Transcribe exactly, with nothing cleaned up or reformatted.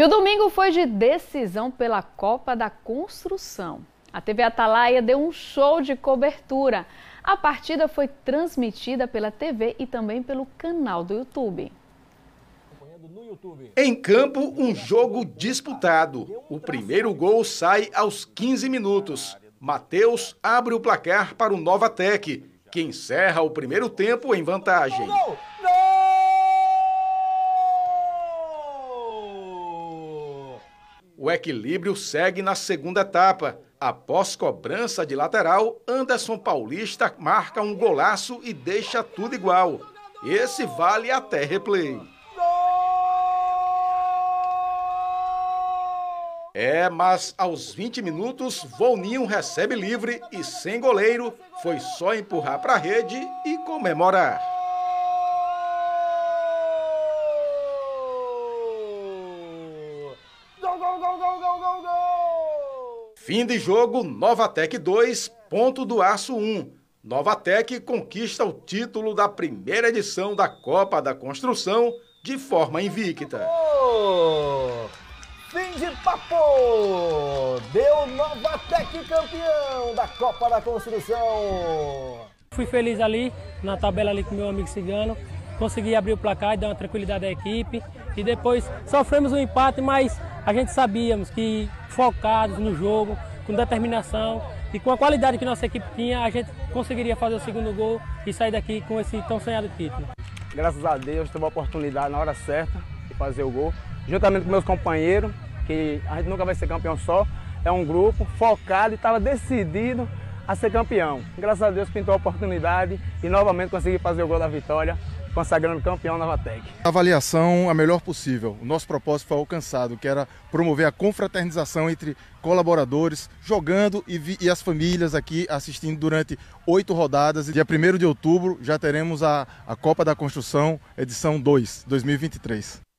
E o domingo foi de decisão pela Copa da Construção. A T V Atalaia deu um show de cobertura. A partida foi transmitida pela T V e também pelo canal do YouTube. Em campo, um jogo disputado. O primeiro gol sai aos quinze minutos. Matheus abre o placar para o Novatec, que encerra o primeiro tempo em vantagem. Gol! O equilíbrio segue na segunda etapa. Após cobrança de lateral, Anderson Paulista marca um golaço e deixa tudo igual. Esse vale até replay. É, mas aos vinte minutos, Volninho recebe livre e sem goleiro, foi só empurrar para a rede e comemorar. Gol, gol, gol, gol, gol, gol, gol! Fim de jogo, Novatec dois, Ponto do Aço um. Novatec conquista o título da primeira edição da Copa da Construção de forma invicta. Oh! Fim de papo! Deu Novatec campeão da Copa da Construção! Fui feliz ali, na tabela ali com meu amigo Cigano. Consegui abrir o placar e dar uma tranquilidade à equipe. E depois sofremos um empate, mas a gente sabíamos que focados no jogo, com determinação e com a qualidade que nossa equipe tinha, a gente conseguiria fazer o segundo gol e sair daqui com esse tão sonhado título. Graças a Deus, tive a oportunidade na hora certa de fazer o gol. Juntamente com meus companheiros, que a gente nunca vai ser campeão só, é um grupo focado e estava decidido a ser campeão. Graças a Deus pintou a oportunidade e novamente consegui fazer o gol da vitória, consagrando campeão Novatec. A avaliação a melhor possível. O nosso propósito foi alcançado, que era promover a confraternização entre colaboradores, jogando e, vi, e as famílias aqui assistindo durante oito rodadas. E dia primeiro de outubro já teremos a, a Copa da Construção, edição dois, dois mil e vinte e três.